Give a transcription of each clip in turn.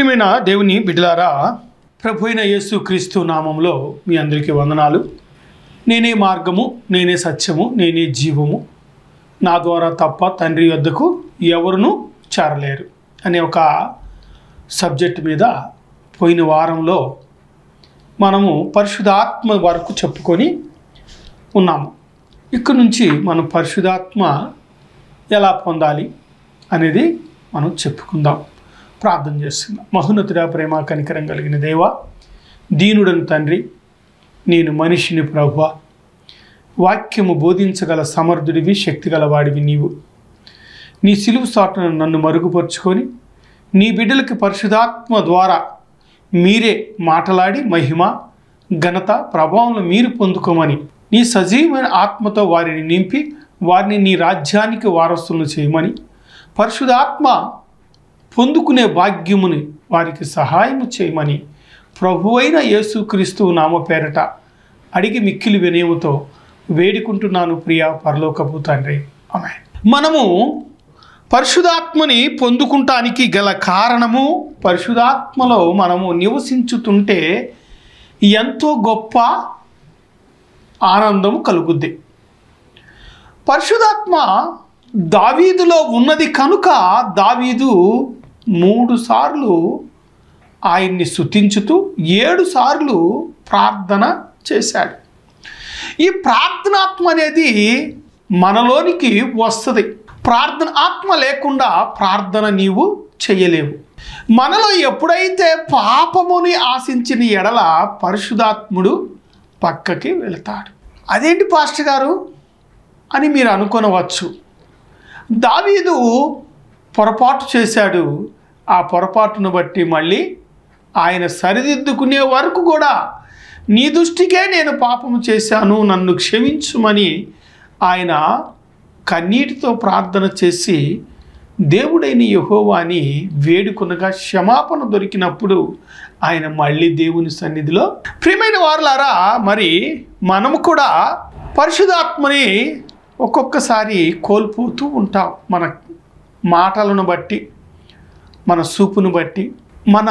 ప్రియమైన దేవుని బిడ్డలారా, ప్రభు అయిన యేసుక్రీస్తు నామంలో మీ అందరికీ వందనాలు. నేనే మార్గము, నేనే సత్యము, నేనే జీవము, నా ద్వారా తప్ప తండ్రి వద్దకు ఎవరును చేరలేరు అనే ఒక సబ్జెక్ట్ మీద పోయిన వారంలో మనము పరిశుద్ధాత్మ వరకు చెప్పుకొని ఉన్నాము. ఇక్కడ నుంచి మనం పరిశుద్ధాత్మ ఎలా పొందాలి అనేది మనం చెప్పుకుందాం. ప్రార్థన చేస్తున్నాం. మహోన్నతుడా, ప్రేమ కనికరం కలిగిన దేవా, దీనుడను తండ్రి, నేను మనిషిని ప్రభువా, వాక్యము బోధించగల సమర్థుడివి, శక్తి గలవాడివి నీవు. నీ సిలువు సాటును నన్ను మరుగుపరుచుకొని నీ బిడ్డలకి పరిశుద్ధాత్మ ద్వారా మీరే మాట్లాడి మహిమ, ఘనత, ప్రభావం మీరు పొందుకోమని నీ సజీవమైన ఆత్మతో వారిని నింపి వారిని నీ రాజ్యానికి వారసులను చేయమని, పరిశుద్ధాత్మ పొందుకునే భాగ్యముని వారికి సహాయము చేయమని ప్రభువైన యేసుక్రీస్తు నామ పేరట అడిగి మిక్కిలి వినయముతో వేడుకుంటున్నాను ప్రియ పరలోకపు తండ్రి, ఆమేన్. మనము పరిశుద్ధాత్మని పొందుకుంటానికి గల కారణము, పరిశుద్ధాత్మలో మనము నివసించుతుంటే ఎంతో గొప్ప ఆనందం కలుగుద్ది. పరిశుద్ధాత్మ దావీదులో ఉన్నది కనుక దావీదు 3 సార్లు ఆయన్ని స్తుతించుతూ 7 సార్లు ప్రార్థన చేశాడు. ఈ ప్రార్థనాత్మ అనేది మనలోనికి వస్తుంది. ప్రార్థన ఆత్మ లేకుండా ప్రార్థన నీవు చేయలేవు. మనలో ఎప్పుడైతే పాపముని ఆశించిన ఎడల పరిశుద్ధాత్ముడు పక్కకి వెళతాడు. అదేంటి పాస్టర్ గారు అని మీరు అనుకొనవచ్చు. దావీదు పొరపాటు చేశాడు. ఆ పొరపాటును బట్టి మళ్ళీ ఆయన సరిదిద్దుకునే వరకు కూడా నీ దృష్టికే నేను పాపము చేశాను, నన్ను క్షమించుమని ఆయన కన్నీటితో ప్రార్థన చేసి దేవుడైన యెహోవాని వేడుకొనగా క్షమాపణ దొరికినప్పుడు ఆయన మళ్ళీ దేవుని సన్నిధిలో. ప్రియమైన వారులారా, మరి మనము కూడా పరిశుద్ధాత్మని ఒక్కొక్కసారి కోల్పోతూ ఉంటాం. మన మాటలను బట్టి, మన చూపును బట్టి, మన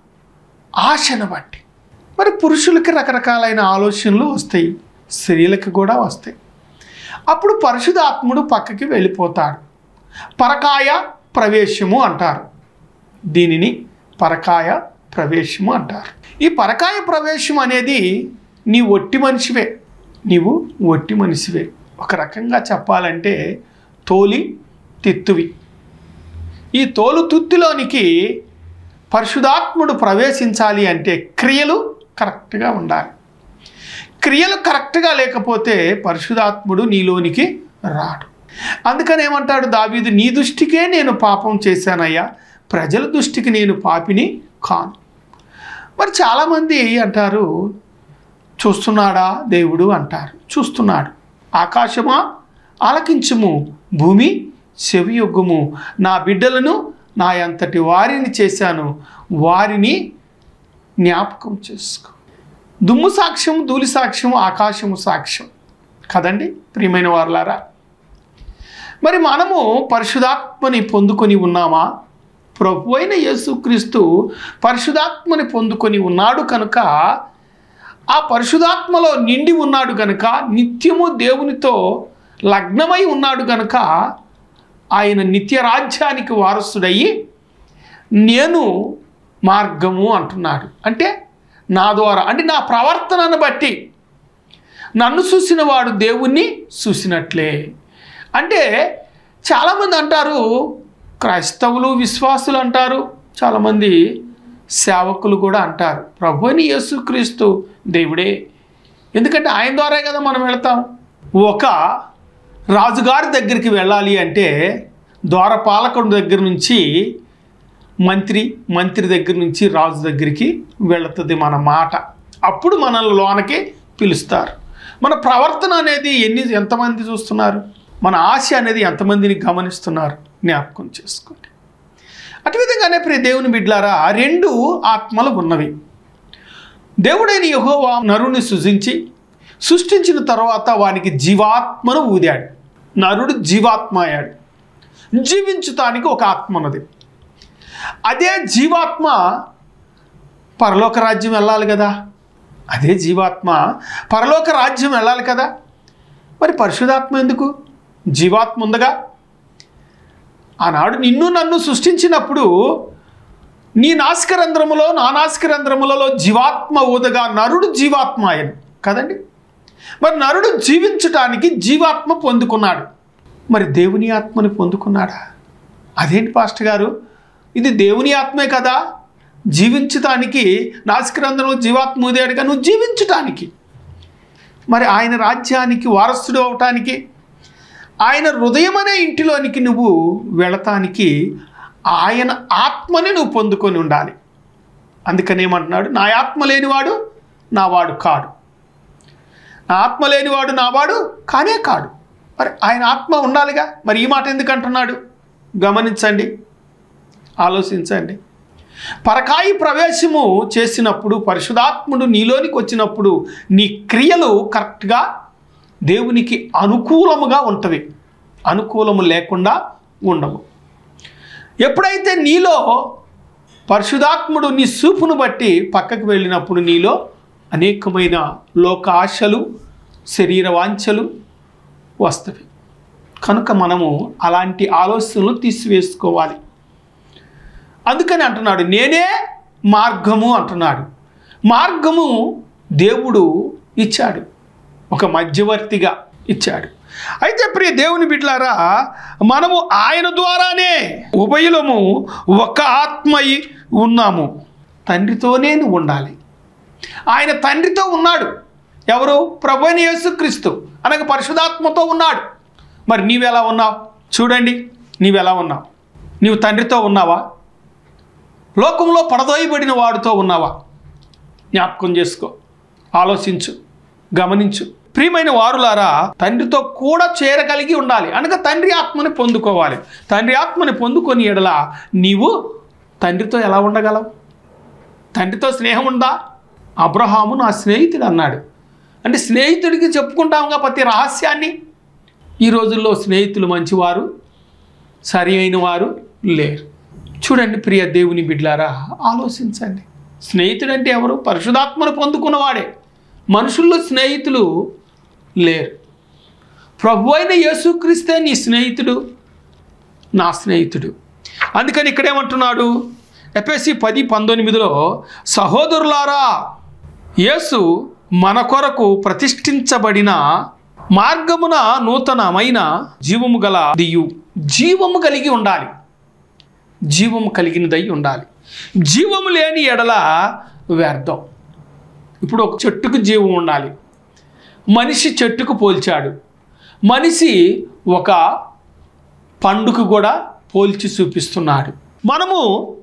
ఆశను బట్టి. మరి పురుషులకి రకరకాలైన ఆలోచనలు వస్తాయి, స్త్రీలకు కూడా వస్తాయి. అప్పుడు పరిశుద్ధాత్ముడు పక్కకి వెళ్ళిపోతాడు. పరకాయ ప్రవేశము అంటారు దీనిని, పరకాయ ప్రవేశము అంటారు. ఈ పరకాయ ప్రవేశం అనేది నీ ఒట్టి మనిషివే, నీవు ఒట్టి మనిషివే. ఒక రకంగా చెప్పాలంటే తోలి తిత్తువి. ఈ తోలు తుత్తిలోనికి పరిశుద్ధాత్ముడు ప్రవేశించాలి అంటే క్రియలు కరెక్ట్గా ఉండాలి. క్రియలు కరెక్ట్గా లేకపోతే పరిశుద్ధాత్ముడు నీలోనికి రాడు. అందుకని ఏమంటాడు దావీదు, నీ దృష్టికే నేను పాపం చేశానయ్యా, ప్రజల దృష్టికి నేను పాపిని కాను. మరి చాలామంది అంటారు, చూస్తున్నాడా దేవుడు అంటారు. చూస్తున్నాడు. ఆకాశమా ఆలకించుము, భూమి చెవియొగ్గుము, నా బిడ్డలను నా అంతటి వారిని చేశాను, వారిని జ్ఞాపకం చేసుకో. దుమ్ము సాక్ష్యం, ధూళి సాక్ష్యం, ఆకాశము సాక్ష్యం కదండి ప్రియమైన వారులారా. మరి మనము పరిశుద్ధాత్మని పొందుకొని ఉన్నామా? ప్రభు అయిన యేసుక్రీస్తు పరిశుద్ధాత్మని పొందుకొని ఉన్నాడు కనుక, ఆ పరిశుద్ధాత్మలో నిండి ఉన్నాడు కనుక, నిత్యము దేవునితో లగ్నమై ఉన్నాడు కనుక ఆయన నిత్య రాజ్యానికి వారసుడయ్యి నేను మార్గము అంటున్నాడు. అంటే నా ద్వారా, అంటే నా ప్రవర్తనను బట్టి నన్ను చూసిన వాడు దేవుణ్ణి చూసినట్లే. అంటే చాలామంది అంటారు, క్రైస్తవులు విశ్వాసులు అంటారు, చాలామంది సేవకులు కూడా అంటారు ప్రభు అయిన యేసుక్రీస్తు దేవుడే. ఎందుకంటే ఆయన ద్వారా కదా మనం వెళ్తాం. ఒక రాజుగారి దగ్గరికి వెళ్ళాలి అంటే ద్వారపాలకుడి దగ్గర నుంచి మంత్రి దగ్గర నుంచి రాజు దగ్గరికి వెళుతుంది మన మాట. అప్పుడు మనల్ని లోనకి పిలుస్తారు. మన ప్రవర్తన అనేది ఎంతమంది చూస్తున్నారు, మన ఆశ అనేది ఎంతమందిని గమనిస్తున్నారు జ్ఞాపకం చేసుకోండి. అటువిధంగానే ప్రియ దేవుని బిడ్డలారా, 2 ఆత్మలు ఉన్నవి. దేవుడైన యెహోవా నరుని సృష్టించిన తర్వాత వానికి జీవాత్మను ఊదాడు. నరుడు జీవాత్మ అయ్యాడు. జీవించటానికి ఒక ఆత్మ ఉన్నది. అదే జీవాత్మ పరలోక రాజ్యం వెళ్ళాలి కదా, అదే జీవాత్మ పరలోక రాజ్యం వెళ్ళాలి కదా. మరి పరిశుద్ధాత్మ ఎందుకు? జీవాత్మ ఉందగా. ఆనాడు నిన్ను నన్ను సృష్టించినప్పుడు నీ నాసికరంధ్రములో నా నాసికరంధ్రములలో జీవాత్మ ఊదగా నరుడు జీవాత్మ ఆయన కదండి. మరి నరుడు జీవించటానికి జీవాత్మ పొందుకున్నాడు. మరి దేవుని ఆత్మని పొందుకున్నాడా? అదేంటి పాస్టర్ గారు, ఇది దేవుని ఆత్మే కదా, జీవించటానికి నాసికరంధ్రంలో జీవాత్మ ఊదాడుగా, నువ్వు జీవించటానికి, మరి ఆయన రాజ్యానికి వారసుడు అవటానికి, ఆయన హృదయం అనే ఇంటిలోనికి నువ్వు వెళతానికి ఆయన ఆత్మని నువ్వు పొందుకొని ఉండాలి. అందుకనేమంటున్నాడు, నా ఆత్మ లేనివాడు నావాడు కాడు, నా ఆత్మ లేనివాడు నావాడు కానే కాడు. మరి ఆయన ఆత్మ ఉండాలిగా. మరి ఈ మాట ఎందుకు అంటున్నాడు? గమనించండి, ఆలోచించండి. పరకాయి ప్రవేశము చేసినప్పుడు పరిశుద్ధాత్ముడు నీలోనికి వచ్చినప్పుడు నీ క్రియలు కరెక్ట్గా దేవునికి అనుకూలముగా ఉంటవి, అనుకూలము లేకుండా ఉండవు. ఎప్పుడైతే నీలో పరిశుద్ధాత్ముడు నీ చూపును బట్టి పక్కకు వెళ్ళినప్పుడు నీలో అనేకమైన లోక ఆశలు, శరీర వాంఛలు వస్తవి. కనుక మనము అలాంటి ఆలోచనలు తీసివేసుకోవాలి. అందుకని అంటున్నాడు, నేనే మార్గము అంటున్నాడు. మార్గము దేవుడు ఇచ్చాడు, ఒక మధ్యవర్తిగా ఇచ్చాడు. అయితే ప్రియ దేవుని బిడ్డలారా, మనము ఆయన ద్వారానే ఉభయులము ఒక ఆత్మై ఉన్నాము. తండ్రితోనే నువ్వు ఉండాలి. ఆయన తండ్రితో ఉన్నాడు. ఎవరు? ప్రభువైన యేసుక్రీస్తు అనగా పరిశుద్ధాత్మతో ఉన్నాడు. మరి నీవెలా ఉన్నావు? చూడండి, నీవెలా ఉన్నావు? నీవు తండ్రితో ఉన్నావా? లోకంలో పడదోయబడిన వాడితో ఉన్నావా? జ్ఞాపకం చేసుకో, ఆలోచించు, గమనించు. ప్రియమైన వారులారా, తండ్రితో కూడా చేరగలిగి ఉండాలి. అనగా తండ్రి ఆత్మని పొందుకోవాలి. తండ్రి ఆత్మని పొందుకొని ఎడల నీవు తండ్రితో ఎలా ఉండగలవు? తండ్రితో స్నేహం ఉందా? అబ్రహాము నా స్నేహితుడు అన్నాడు. అంటే స్నేహితుడికి చెప్పుకుంటాముగా ప్రతి రహస్యాన్ని. ఈ రోజుల్లో స్నేహితులు మంచివారు, సరి అయిన వారు లేరు. చూడండి ప్రియ దేవుని బిడ్డలారా, ఆలోచించండి. స్నేహితుడు అంటే ఎవరు? పరిశుద్ధాత్మను పొందుకున్నవాడే. మనుషుల్లో స్నేహితులు లేరు. ప్రభు అయిన యేసుక్రీస్తే నీ స్నేహితుడు, నా స్నేహితుడు. అందుకని ఇక్కడేమంటున్నాడు? ఎఫెసీ 10:19 సహోదరులారా, యేసు మన కొరకు ప్రతిష్ఠించబడిన మార్గమున నూతనమైన జీవము గల దియు, జీవము కలిగి ఉండాలి, జీవము కలిగినదై ఉండాలి. జీవము లేని ఎడల వ్యర్థం. ఇప్పుడు ఒక చెట్టుకు జీవం ఉండాలి. మనిషి చెట్టుకు పోల్చాడు. మనిషి ఒక పండుకు కూడా పోల్చి చూపిస్తున్నాడు. మనము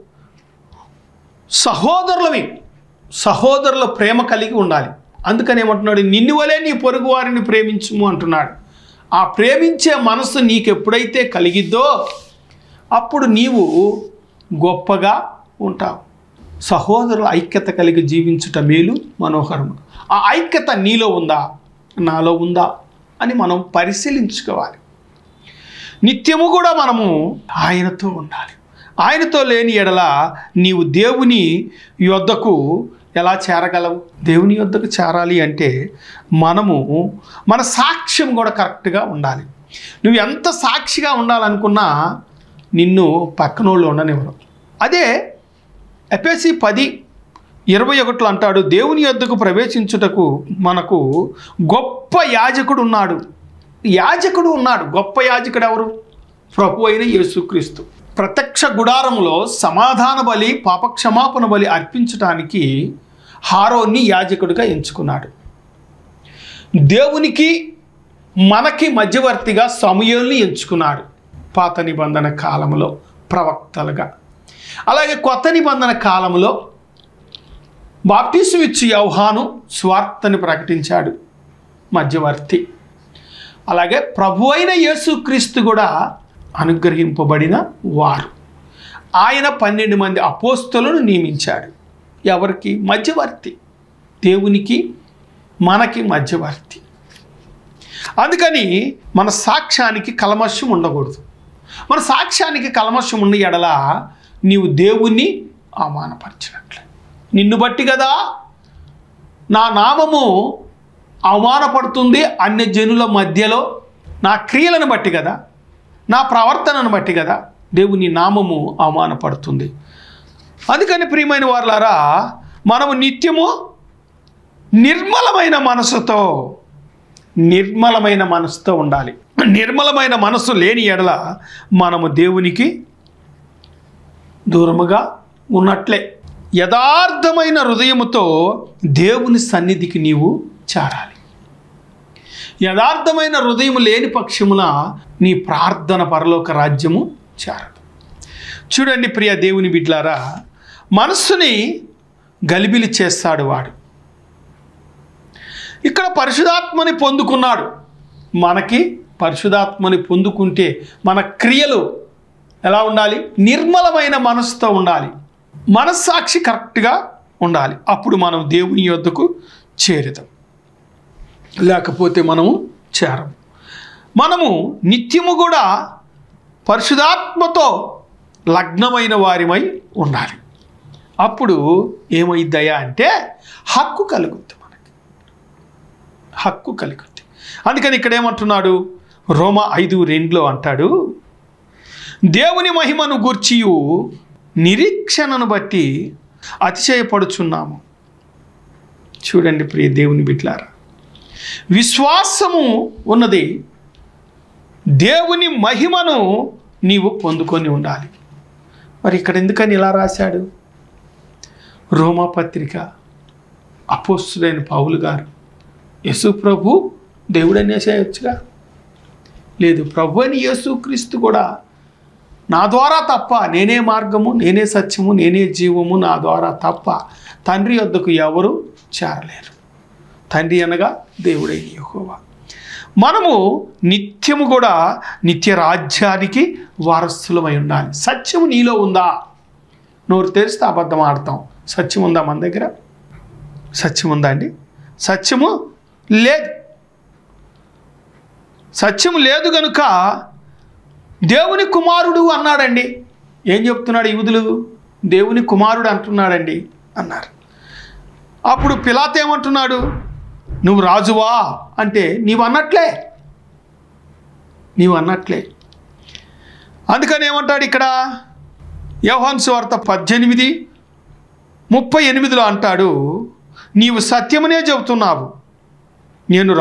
సహోదరులవి, సహోదరుల ప్రేమ కలిగి ఉండాలి. అందుకని ఏమంటున్నాడు? నిన్ను వలే నీ పొరుగు వారిని ప్రేమించుము అంటున్నాడు. ఆ ప్రేమించే మనసు నీకు ఎప్పుడైతే కలిగిద్దో అప్పుడు నీవు గొప్పగా ఉంటావు. సహోదరుల ఐక్యత కలిగి జీవించుట మేలు మనోహరము. ఆ ఐక్యత నీలో ఉందా, నాలో ఉందా అని మనం పరిశీలించుకోవాలి. నిత్యము కూడా మనము ఆయనతో ఉండాలి. ఆయనతో లేని ఎడల నీవు దేవుని యొద్దకు ఎలా చేరగలవు? దేవుని యొద్దకు చేరాలి అంటే మనము మన సాక్ష్యం కూడా కరెక్ట్గా ఉండాలి. నువ్వు ఎంత సాక్షిగా ఉండాలనుకున్నా నిన్ను పక్కనోళ్ళు ఉండనివ్వరు. అదే ఎఫెసీ 10:21 అంటాడు, దేవుని యొద్దకు ప్రవేశించుటకు మనకు గొప్ప యాజకుడు ఉన్నాడు. యాజకుడు ఉన్నాడు. గొప్ప యాజకుడు ఎవరు? ప్రభు అయిన యేసుక్రీస్తు. ప్రత్యక్ష గుడారంలో సమాధాన బలి, పాపక్షమాపణ బలి అర్పించటానికి హారోన్ని యాజకుడిగా ఎంచుకున్నాడు. దేవునికి మనకి మధ్యవర్తిగా సమూయేలుని ఎంచుకున్నాడు పాత నిబంధన కాలంలో ప్రవక్తలుగా. అలాగే కొత్త నిబంధన కాలంలో బాప్టిజం ఇచ్చి యోహాను స్వార్థని ప్రకటించాడు, మధ్యవర్తి. అలాగే ప్రభు అయిన యేసుక్రీస్తు కూడా అనుగ్రహింపబడిన వారు. ఆయన 12 మంది అపోస్తలులను నియమించాడు. ఎవరికి? మధ్యవర్తి. దేవునికి మనకి మధ్యవర్తి. అందుకని మన సాక్ష్యానికి కల్మషం ఉండకూడదు. మన సాక్ష్యానికి కల్మషం ఉన్న ఎడల నీవు దేవుణ్ణి అవమానపరిచినట్లే. నిన్ను బట్టి కదా నా నామము అవమానపడుతుంది అన్య జనుల మధ్యలో, నా క్రియలను బట్టి కదా, నా ప్రవర్తనను బట్టి కదా దేవుని నామము అవమానపడుతుంది. అందుకని ప్రియమైన వారలారా, మనము నిత్యము నిర్మలమైన మనసుతో ఉండాలి. నిర్మలమైన మనస్సు లేని ఎడల మనము దేవునికి దూరముగా ఉన్నట్లే. యథార్థమైన హృదయముతో దేవుని సన్నిధికి నీవు చేరాలి. యథార్థమైన హృదయం లేని పక్షమున నీ ప్రార్థన పరలోక రాజ్యము చేరదు. చూడండి ప్రియ దేవుని బిడ్డలారా, మనస్సుని గలిబిలి చేస్తాడు వాడు. ఇక్కడ పరిశుద్ధాత్మని పొందుకున్నాడు. మనకి పరిశుద్ధాత్మని పొందుకుంటే మన క్రియలు ఎలా ఉండాలి? నిర్మలమైన మనసుతో ఉండాలి. మనస్సాక్షి కరెక్ట్గా ఉండాలి. అప్పుడు మనం దేవుని యొద్దకు చేరుతాం, లేకపోతే మనము చేరము. మనము నిత్యము కూడా పరిశుద్ధాత్మతో లగ్నమైన వారిమై ఉండాలి. అప్పుడు ఏమైద్దయా అంటే హక్కు కలుగుద్ది, మనకి హక్కు కలుగుద్ది. అందుకని ఇక్కడ ఏమంటున్నాడు? రోమా 5:2 అంటాడు, దేవుని మహిమను గూర్చియు నిరీక్షణను బట్టి అతిశయపడుచున్నాము. చూడండి ప్రియ దేవుని బిడ్డలారా, విశ్వాసము ఉన్నది, దేవుని మహిమను నీవు పొందుకొని ఉండాలి. మరి ఇక్కడ ఎందుకని ఇలా రాశాడు? రోమా పత్రిక అపోస్తులైన పౌలు గారు యేసు ప్రభు దేవుడనే చేయొచ్చుగా, లేదు ప్రభు అని యేసుక్రీస్తు కూడా నా ద్వారా తప్ప, నేనే మార్గము, నేనే సత్యము, నేనే జీవము, నా ద్వారా తప్ప తండ్రి వద్దకు ఎవరు చేరలేరు. తండ్రి అనగా దేవుడైన యెహోవా. మనము నిత్యము కూడా నిత్య రాజ్యానికి వారసులమై ఉండాలి. సత్యము నీలో ఉందా? నోరు తెరిస్తే అబద్ధం ఆడతాం. సత్యం ఉందా మన దగ్గర? సత్యం ఉందా అండి? సత్యము లేదు. సత్యము లేదు కనుక దేవుని కుమారుడు అన్నాడండి. ఏం చెప్తున్నాడు యూదులు? దేవుని కుమారుడు అంటున్నాడండి అన్నారు. అప్పుడు పిలాతు ఏమంటున్నాడు? నువ్వు రాజువా అంటే నీవు అన్నట్లే. అందుకని ఏమంటాడు ఇక్కడ? యోహాను సువార్త 18:38 అంటాడు, నీవు సత్యమునే చెబుతున్నావు, నేను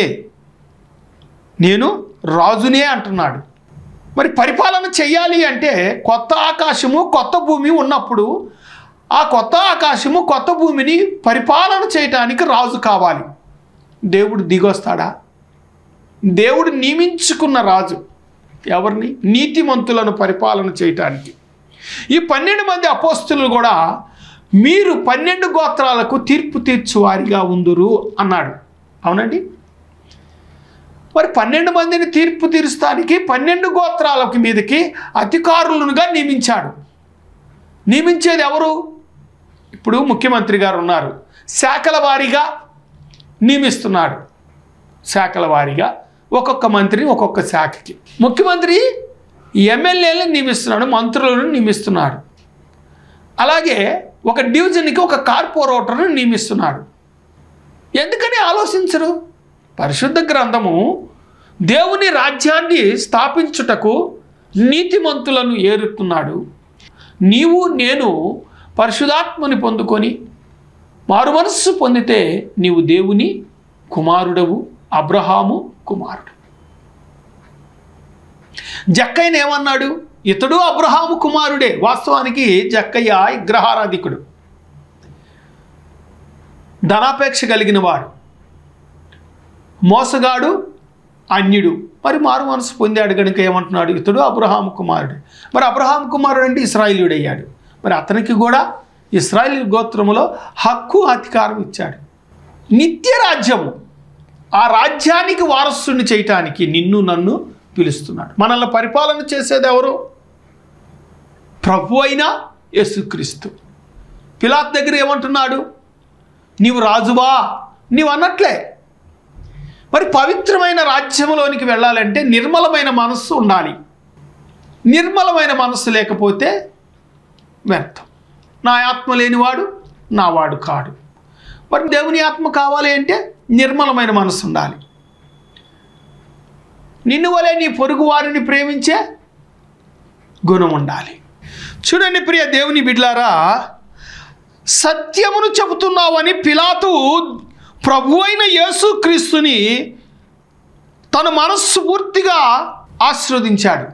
రాజునే అంటున్నాడు. మరి పరిపాలన చెయ్యాలి అంటే కొత్త ఆకాశము కొత్త భూమి ఉన్నప్పుడు ఆ కొత్త ఆకాశము కొత్త భూమిని పరిపాలన చేయటానికి రాజు కావాలి. దేవుడు దిగొస్తాడా? దేవుడు నియమించుకున్న రాజు ఎవరిని? నీతిమంతులను పరిపాలన చేయటానికి. ఈ 12 మంది అపోస్తులు కూడా మీరు 12 గోత్రాలకు తీర్పు తీర్చువారిగా ఉందురు అన్నాడు. అవునండి. మరి 12 మందిని తీర్పు తీర్చడానికి 12 గోత్రాలకి మీదకి అధికారులుగా నియమించాడు. నియమించేది ఎవరు? ఇప్పుడు ముఖ్యమంత్రి గారు ఉన్నారు, శాఖల వారీగా నియమిస్తున్నాడు. శాఖల వారీగా ఒక్కొక్క మంత్రిని ఒక్కొక్క శాఖకి. ముఖ్యమంత్రి ఎమ్మెల్యేలను నియమిస్తున్నాడు, మంత్రులను నియమిస్తున్నాడు. అలాగే ఒక డివిజన్కి ఒక కార్పొరేటర్ను నియమిస్తున్నాడు. ఎందుకని ఆలోచించరు? పరిశుద్ధ గ్రంథము దేవుని రాజ్యాన్ని స్థాపించుటకు నీతిమంతులను ఏరుతున్నాడు. నీవు నేను పరిశుద్ధాత్మని పొందుకొని మారుమనస్సు పొందితే నీవు దేవుని కుమారుడవు, అబ్రహాము కుమారుడు. జక్కయ్యను ఏమన్నాడు? ఇతడు అబ్రహాము కుమారుడే. వాస్తవానికి జక్కయ్య విగ్రహారాధికుడు, ధనాపేక్ష కలిగిన వాడు, మోసగాడు, అన్యుడు. మరి మారు మనసు పొందాడు కనుక ఏమంటున్నాడు? ఇతడు అబ్రహాము కుమారుడు. మరి అబ్రహాము కుమారుడు అంటే ఇశ్రాయేలీయుడు అయ్యాడు. మరి అతనికి కూడా ఇశ్రాయేలు గోత్రములో హక్కు అధికారం ఇచ్చాడు. నిత్య రాజ్యము, ఆ రాజ్యానికి వారసుని చేయటానికి నిన్ను నన్ను పిలుస్తున్నాడు. మనల్ని పరిపాలన చేసేది ఎవరు? ప్రభు అయిన యేసుక్రీస్తు. పిలాతు దగ్గర ఏమంటున్నాడు? నీవు రాజువా? నీవు అన్నట్లే. మరి పవిత్రమైన రాజ్యంలోనికి వెళ్ళాలంటే నిర్మలమైన మనస్సు ఉండాలి. నిర్మలమైన మనస్సు లేకపోతే వ్యర్థం. నా ఆత్మ లేనివాడు నావాడు కాడు. మరి దేవుని ఆత్మ కావాలి అంటే నిర్మలమైన మనసు ఉండాలి. నిన్ను వలె నీ పొరుగు వారిని ప్రేమించే గుణం ఉండాలి. చూడండి ప్రియ దేవుని బిడ్డలారా, సత్యమును చెబుతున్నావని పిలాతు ప్రభువైన యేసుక్రీస్తుని తన మనస్ఫూర్తిగా ఆశీర్వదించాడు.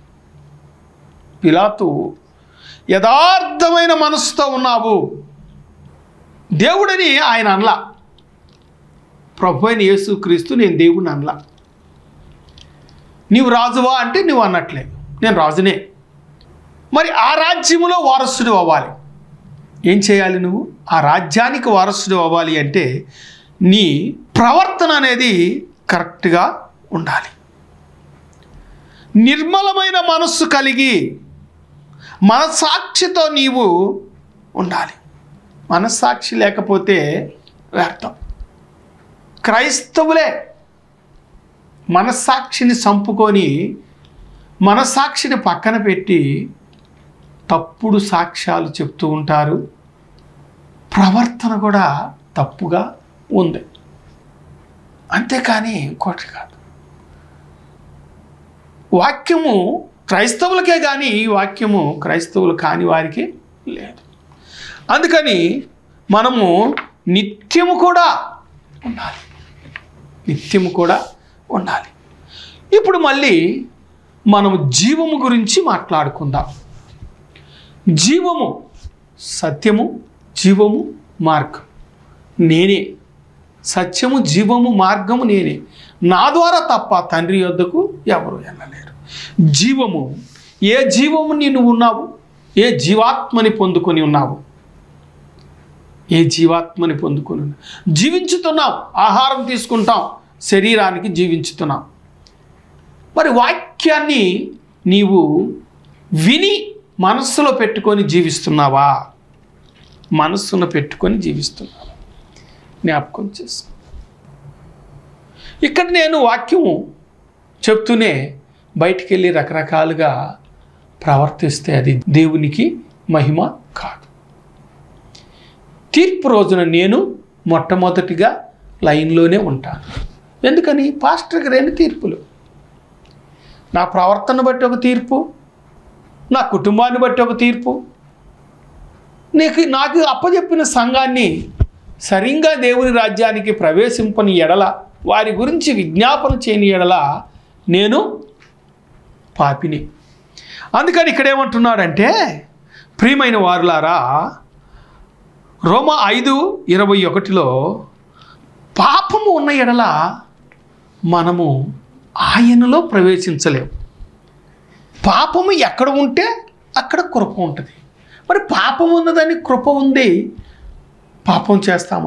పిలాతు యథార్థమైన మనసుతో ఉన్నావు దేవుడని ఆయన అనలా. ప్రభువైన యేసుక్రీస్తు నేను దేవుడిని అనలా. నీవు రాజువా అంటే నువ్వు అన్నట్లే, నేను రాజునే. మరి ఆ రాజ్యములో వారసుడు అవ్వాలి. ఏం చేయాలి? నువ్వు ఆ రాజ్యానికి వారసుడు అవ్వాలి అంటే నీ ప్రవర్తన అనేది కరెక్ట్గా ఉండాలి. నిర్మలమైన మనస్సు కలిగి మనస్సాక్షితో నీవు ఉండాలి. మనస్సాక్షి లేకపోతే వ్యర్థం. క్రైస్తవులే మనస్సాక్షిని చంపుకొని మనస్సాక్షిని పక్కన పెట్టి తప్పుడు సాక్ష్యాలు చెప్తూ ఉంటారు. ప్రవర్తన కూడా తప్పుగా ఉంది, అంతేకాని ఇంకోటి కాదు. వాక్యము క్రైస్తవులకే కానీ ఈ వాక్యము క్రైస్తవులు కాని వారికి లేదు. అందుకని మనము నిత్యము కూడా ఉండాలి. నిత్యము కూడా ఉండాలి. ఇప్పుడు మళ్ళీ మనము జీవము గురించి మాట్లాడుకుందాం. జీవము, సత్యము, జీవము, మార్గం నేనే. సత్యము, జీవము, మార్గము నేనే. నా ద్వారా తప్ప తండ్రి యొద్దకు ఎవరు వెళ్ళలేరు. జీవము, ఏ జీవము నీవు ఉన్నావు? ఏ జీవాత్మని పొందుకొని ఉన్నావు? ఏ జీవాత్మని పొందుకొని ఉన్నావు? జీవించుతున్నాం, ఆహారం తీసుకుంటాం, శరీరానికి జీవించుతున్నాం. మరి వాక్యాన్ని నీవు విని మనస్సులో పెట్టుకొని జీవిస్తున్నావా? మనస్సును పెట్టుకొని జీవిస్తున్నావా? జ్ఞాపకం చేసుకో. ఇక్కడ నేను వాక్యము చెప్తూనే బయటికి వెళ్ళి రకరకాలుగా ప్రవర్తిస్తే అది దేవునికి మహిమ కాదు. తీర్పు రోజున నేను మొట్టమొదటిగా లైన్లోనే ఉంటాను. ఎందుకని? పాస్టర్కి 2 తీర్పులు. నా ప్రవర్తన బట్టి ఒక తీర్పు, నా కుటుంబాన్ని బట్టి ఒక తీర్పు. నాకు అప్పచెప్పిన సంఘాన్ని సరిగ్గా దేవుని రాజ్యానికి ప్రవేశింపని ఎడల, వారి గురించి విజ్ఞాపన చేయని ఎడల నేను పాపిని. అందుకని ఇక్కడేమంటున్నాడంటే, ప్రియమైన వారులారా, రోమా 5:21లో పాపము ఉన్న ఎడల మనము ఆయనలో ప్రవేశించలేము. పాపము ఎక్కడ ఉంటే అక్కడ కృప ఉంటుంది. మరి పాపం ఉన్నదని కృప ఉంది, పాపం చేస్తామా?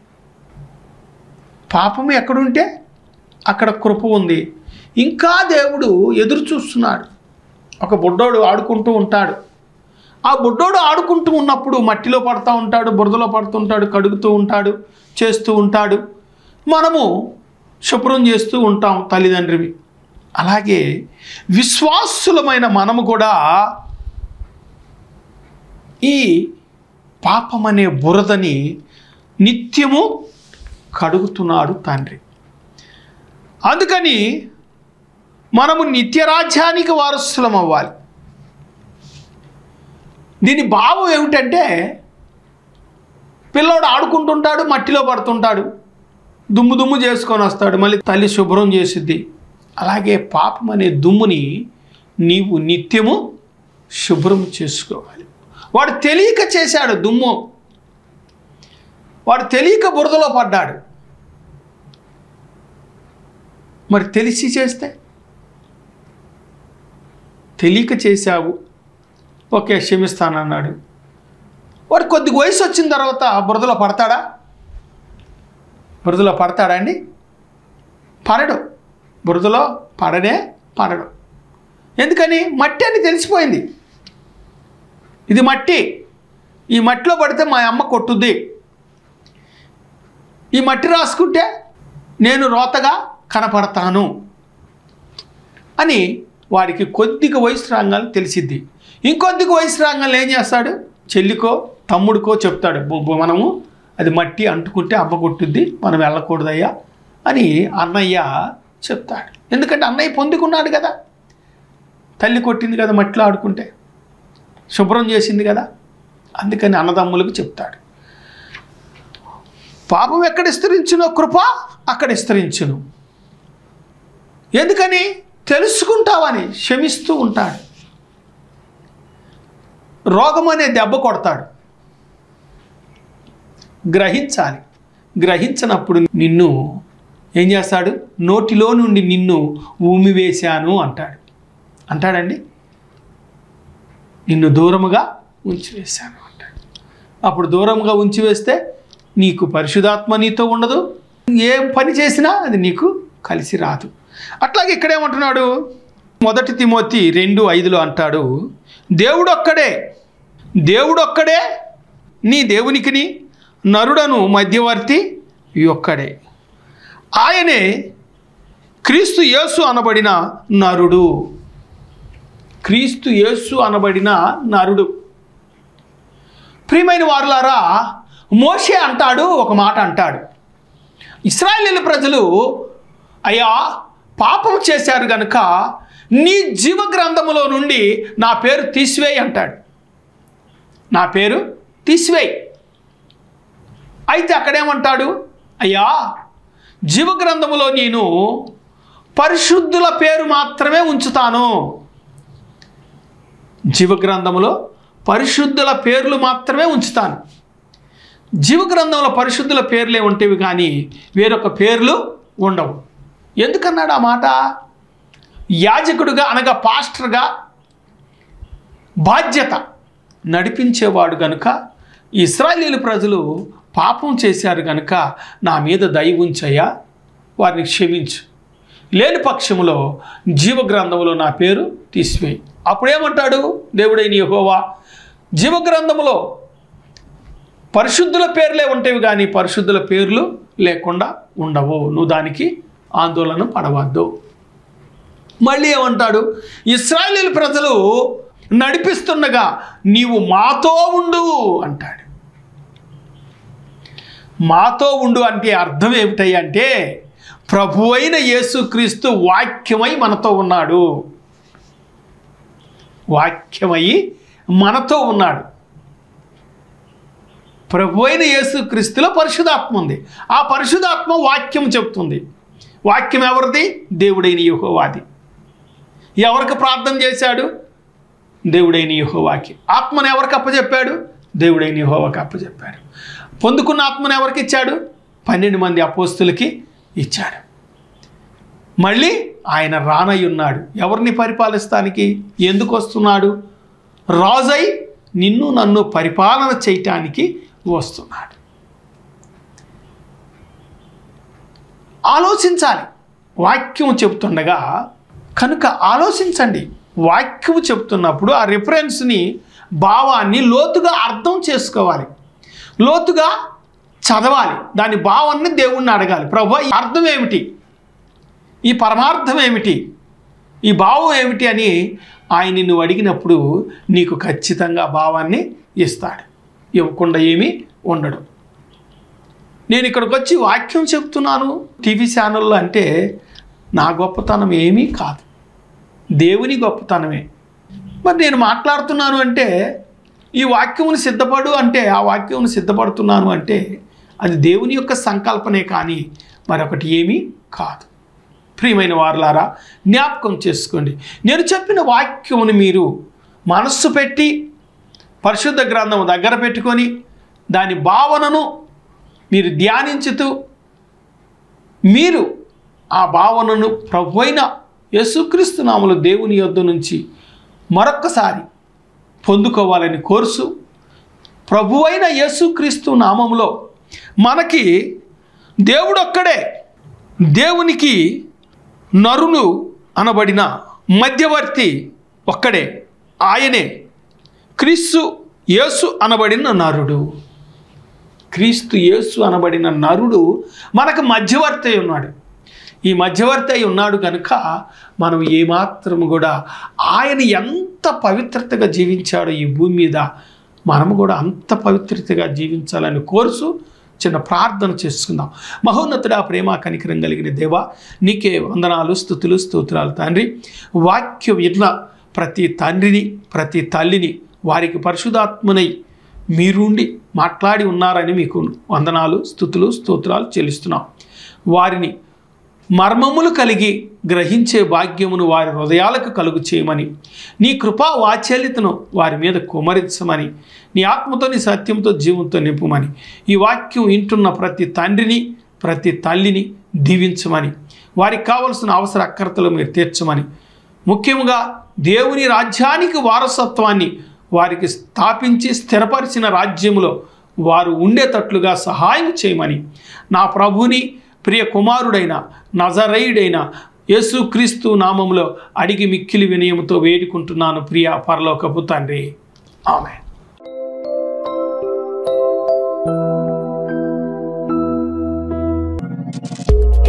పాపము ఎక్కడుంటే అక్కడ కృప ఉంది. ఇంకా దేవుడు ఎదురు చూస్తున్నాడు. ఒక బుడ్డోడు ఆడుకుంటూ ఉంటాడు. ఆ బుడ్డోడు ఆడుకుంటూ ఉన్నప్పుడు మట్టిలో పడుతూ ఉంటాడు, బురదలో పడుతుంటాడు, కడుగుతూ ఉంటాడు, చేస్తూ ఉంటాడు. మనము శుభ్రం చేస్తూ ఉంటాం తల్లిదండ్రివి. అలాగే విశ్వాసులమైన మనము కూడా ఈ పాపమనే బురదని నిత్యము కడుగుతున్నాడు తండ్రి. అందుకని మనము నిత్యరాజ్యానికి వారసులం అవ్వాలి. దీని భావం ఏమిటంటే, పిల్లోడు ఆడుకుంటుంటాడు, మట్టిలో పడుతుంటాడు, దుమ్ము చేసుకొని వస్తాడు, మళ్ళీ తల్లి శుభ్రం చేసిద్ది. అలాగే పాపం అనే దుమ్ముని నీవు నిత్యము శుభ్రం చేసుకోవాలి. వాడు తెలియక చేశాడు దుమ్ము, వాడు తెలియక బురదలో పడ్డాడు. మరి తెలిసి చేస్తే, తెలియక చేశావు, ఓకే క్షమిస్తానన్నాడు. వాడు కొద్ది వయసు వచ్చిన తర్వాత బురదలో పడతాడా? బురదలో పడతాడా అండి? పడడు. బురదలో పడడు. ఎందుకని? మట్టి అని తెలిసిపోయింది. ఇది మట్టి, ఈ మట్టిలో పడితే మా అమ్మ కొట్టుద్ది, ఈ మట్టి రాసుకుంటే నేను రోతగా కనపడతాను అని వాడికి కొద్దిగా వయసు రాగానే తెలిసిద్ది. ఇంకొద్దిగా వయసు రాగానే ఏం చేస్తాడు? చెల్లికో తమ్ముడికో చెప్తాడు, మనము అది మట్టి అంటుకుంటే అమ్మ కొట్టుద్ది, మనం వెళ్ళకూడదయ్యా అని అన్నయ్య చెప్తాడు. ఎందుకంటే అన్నయ్య పొందుకున్నాడు కదా, తల్లి కొట్టింది కదా, మట్టిలో ఆడుకుంటే శుభ్రం చేసింది కదా, అందుకని అన్నదమ్ములకు చెప్తాడు. పాపం ఎక్కడ విస్తరించునో కృప అక్కడ విస్తరించును. ఎందుకని? తెలుసుకుంటావని క్షమిస్తూ ఉంటాడు. రోగం అనే దెబ్బ కొడతాడు, గ్రహించాలి. గ్రహించినప్పుడు నిన్ను ఏం చేస్తాడు? నోటిలో నుండి నిన్ను ఊమివేశాను అంటాడు. అంటాడండి, నిన్ను దూరముగా ఉంచివేశాను అంటాడు. అప్పుడు దూరముగా ఉంచివేస్తే నీకు పరిశుద్ధాత్మ నీతో ఉండదు, ఏం పని చేసినా అది నీకు కలిసి రాదు. అట్లాగే ఇక్కడేమంటున్నాడు? 1 తిమోతి 2:5 అంటాడు, దేవుడొక్కడే నీ దేవునికిని నరుడను మధ్యవర్తి ఒక్కడే, ఆయనే క్రీస్తు యేసు అనబడిన నరుడు. క్రీస్తు యేసు అనబడిన నరుడు. ప్రియమైన వారులారా, మోషే అంటాడు, ఒక మాట అంటాడు, ఇశ్రాయేలు ప్రజలు అయ్యా పాపం చేశారు గనుక నీ జీవ గ్రంథములో నుండి నా పేరు తీసివేయి అంటాడు. నా పేరు తీసివేయి. అయితే అక్కడేమంటాడు? అయ్యా జీవ గ్రంథములో నేను పరిశుద్ధుల పేరు మాత్రమే ఉంచుతాను. జీవ గ్రంథములో పరిశుద్ధుల పేర్లు మాత్రమే ఉంచుతాను. జీవ గ్రంథంలో పరిశుద్ధుల పేర్లే ఉంటేవి కానీ వేరొక పేర్లు ఉండవు. ఎందుకన్నాడు ఆ మాట? యాజకుడుగా అనగా పాస్టర్గా బాధ్యత నడిపించేవాడు గనుక ఇశ్రాయేలు ప్రజలు పాపం చేశారు గనుక నా మీద దయ ఉంచయ్యా, వారిని క్షమించు, లేని పక్షంలో జీవ గ్రంథంలో నా పేరు తీసివేయి. అప్పుడేమంటాడు దేవుడైన యెహోవా? జీవ గ్రంథంలో పరిశుద్ధుల పేర్లే ఉంటేవి కానీ పరిశుద్ధుల పేర్లు లేకుండా ఉండవు, నువ్వు దానికి ఆందోళన పడవద్దు. మళ్ళీ ఏమంటాడు? ఇశ్రాయేలు ప్రజలు నడిపిస్తుండగా నీవు మాతో ఉండు అంటాడు. మాతో ఉండు అంటే అర్థం ఏమిటంటే ప్రభువైన యేసుక్రీస్తు వాక్యమై మనతో ఉన్నాడు. వాక్యమై మనతో ఉన్నాడు. ప్రభువైన యేసుక్రీస్తులో పరిశుద్ధాత్మ ఉంది. ఆ పరిశుద్ధాత్మ వాక్యం చెప్తుంది. వాక్యం ఎవరిది? దేవుడైన యెహోవాది. ఎవరికి ప్రార్థన చేశాడు? దేవుడైన యెహోవాకి. ఆత్మను ఎవరికి అప్పచెప్పాడు? దేవుడైన యెహోవాకి అప్పచెప్పాడు. పొందుకున్న ఆత్మను ఎవరికి ఇచ్చాడు? 12 మంది అపోస్తులకి ఇచ్చాడు. మళ్ళీ ఆయన రానై ఉన్నాడు. ఎవరిని పరిపాలిస్తానికి? ఎందుకు వస్తున్నాడు? రాజై నిన్ను నన్ను పరిపాలన చేయటానికి వస్తున్నాడు. ఆలోచించాలి. వాక్యం చెప్తుండగా కనుక ఆలోచించండి. వాక్యం చెప్తున్నప్పుడు ఆ రిఫరెన్స్ని, భావాన్ని లోతుగా అర్థం చేసుకోవాలి, లోతుగా చదవాలి. దాని భావాన్ని దేవుణ్ణి అడగాలి. ప్రభువా ఈ అర్థం ఏమిటి, ఈ పరమార్థం ఏమిటి, ఈ భావం ఏమిటి అని ఆయన నువ్వు అడిగినప్పుడు నీకు ఖచ్చితంగా భావాన్ని ఇస్తాడు. ఇవ్వకుండా ఏమీ ఉండడు. నేను ఇక్కడికి వచ్చి వాక్యం చెప్తున్నాను టీవీ ఛానల్లో అంటే నా గొప్పతనం ఏమీ కాదు, దేవుని గొప్పతనమే. మరి నేను మాట్లాడుతున్నాను అంటే ఈ వాక్యమును సిద్ధపడు అంటే ఆ వాక్యమును సిద్ధపడుతున్నాను అంటే అది దేవుని యొక్క సంకల్పనే కానీ మరొకటి ఏమీ కాదు. ప్రియమైన వారులారా, జ్ఞాపకం చేసుకోండి. నేను చెప్పిన వాక్యమును మీరు మనస్సు పెట్టి పరిశుద్ధ గ్రంథం దగ్గర పెట్టుకొని దాని భావనను మీరు ధ్యానించుతూ మీరు ఆ భావనను ప్రభువైన యేసుక్రీస్తు నామములో దేవుని యొద్ద నుంచి మరొక్కసారి పొందుకోవాలని కోరుచు, ప్రభువైన యేసుక్రీస్తు నామములో మనకి దేవుడొక్కడే, దేవునికి నరులు అనబడిన మధ్యవర్తి ఒక్కడే, ఆయనే క్రీస్తు యేసు అనబడిన నరుడు. క్రీస్తు యేసు అనబడిన నరుడు మనకు మధ్యవర్తి ఉన్నాడు. ఈ మధ్యవర్తి అయి ఉన్నాడు కనుక మనం ఏమాత్రం కూడా ఆయన ఎంత పవిత్రతగా జీవించాడో ఈ భూమి మీద మనము కూడా అంత పవిత్రతగా జీవించాలని కోరుతూ చిన్న ప్రార్థన చేసుకుందాం. మహోన్నతుడా, ప్రేమ కనికరం కలిగిన దేవా, నీకే వందనాలు, స్తుతులు, స్తోత్రాలు తండ్రి. వాక్యం విన్న ప్రతి తండ్రిని, ప్రతి తల్లిని, వారికి పరిశుద్ధాత్మనై మీరుండి మాట్లాడి ఉన్నారని మీకు వందనాలు, స్తుతులు, స్తోత్రాలు చెల్లిస్తున్నాం. వారిని మర్మములు కలిగి గ్రహించే భాగ్యమును వారి హృదయాలకు కలుగు చేయమని, నీ కృపా వాత్సల్యతను వారి మీద కుమరించమని, నీ ఆత్మతో, నీ సత్యంతో, జీవంతో నింపుమని, ఈ వాక్యం వింటున్న ప్రతి తండ్రిని, ప్రతి తల్లిని దీవించమని, వారికి కావలసిన అవసర అక్కర్తలు మీరు తీర్చమని, ముఖ్యంగా దేవుని రాజ్యానికి వారసత్వాన్ని వారికి స్థాపించి స్థిరపరిచిన రాజ్యములో వారు ఉండేటట్లుగా సహాయం చేయమని, నా ప్రభుని ప్రియ కుమారుడైన నజరేయుడైన యేసుక్రీస్తు నామములో అడిగి మిక్కిలి వినయముతో వేడుకుంటున్నాను ప్రియ పరలోకపు తండ్రి. ఆమేన్.